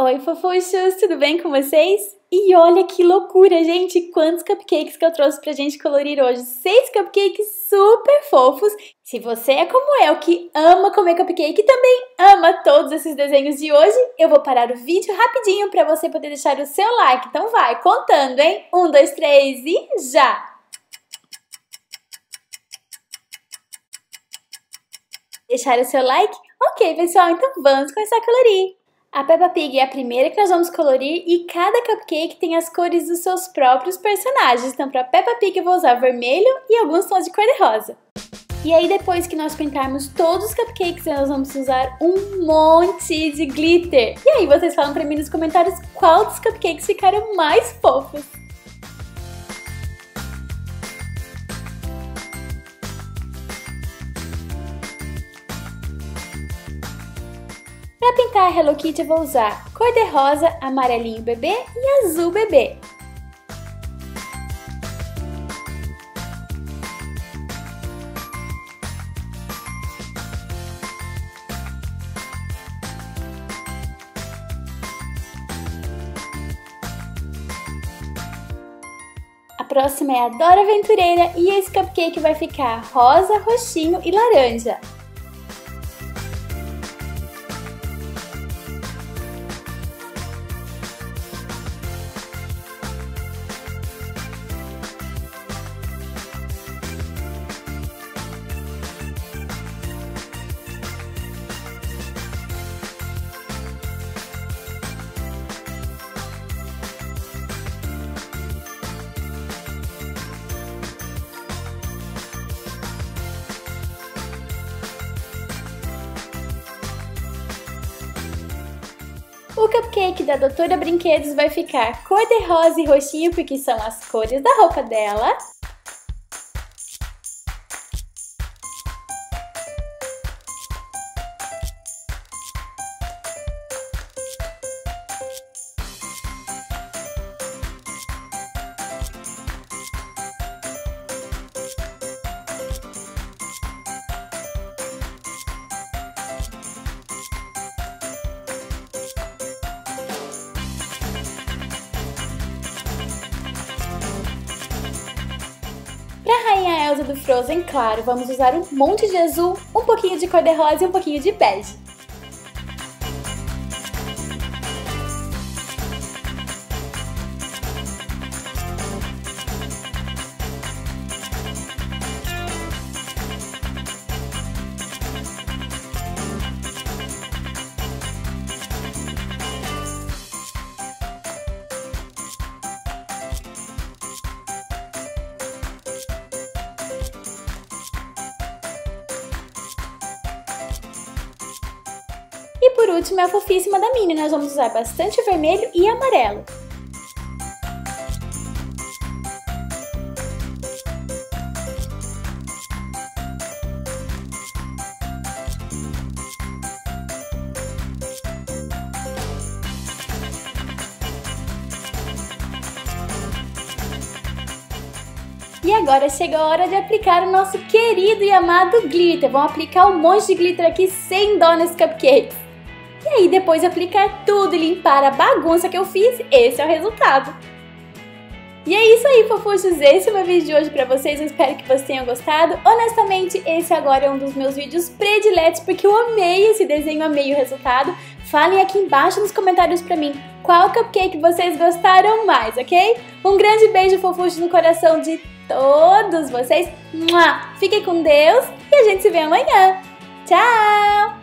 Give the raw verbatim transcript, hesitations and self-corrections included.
Oi, fofuchos! Tudo bem com vocês? E olha que loucura, gente! Quantos cupcakes que eu trouxe pra gente colorir hoje! Seis cupcakes super fofos! Se você é como eu, que ama comer cupcake e também ama todos esses desenhos de hoje, eu vou parar o vídeo rapidinho pra você poder deixar o seu like. Então vai, contando, hein? Um, dois, três e já! Deixar o seu like? Ok, pessoal, então vamos começar a colorir! A Peppa Pig é a primeira que nós vamos colorir e cada cupcake tem as cores dos seus próprios personagens. Então, para Peppa Pig eu vou usar vermelho e alguns tons de cor-de-rosa. E aí, depois que nós pintarmos todos os cupcakes, nós vamos usar um monte de glitter. E aí, vocês falam para mim nos comentários qual dos cupcakes ficaram mais fofos. Para pintar a Hello Kitty eu vou usar cor-de-rosa, amarelinho bebê e azul bebê. A próxima é a Dora Aventureira e esse cupcake vai ficar rosa, roxinho e laranja. O cupcake da Doutora Brinquedos vai ficar cor-de-rosa e roxinho porque são as cores da roupa dela. Para a Rainha Elsa do Frozen, claro, vamos usar um monte de azul, um pouquinho de cor-de-rosa e um pouquinho de bege. E por último é a fofíssima da Minnie, nós vamos usar bastante vermelho e amarelo. E agora chegou a hora de aplicar o nosso querido e amado glitter. Vamos aplicar um monte de glitter aqui sem dó nesse cupcake. E aí depois de aplicar tudo e limpar a bagunça que eu fiz, esse é o resultado. E é isso aí, fofuchos, esse é o meu vídeo de hoje pra vocês, eu espero que vocês tenham gostado. Honestamente, esse agora é um dos meus vídeos prediletos, porque eu amei esse desenho, amei o resultado. Falem aqui embaixo nos comentários pra mim qual cupcake vocês gostaram mais, ok? Um grande beijo, fofuchos, no coração de todos vocês. Fiquem com Deus e a gente se vê amanhã. Tchau!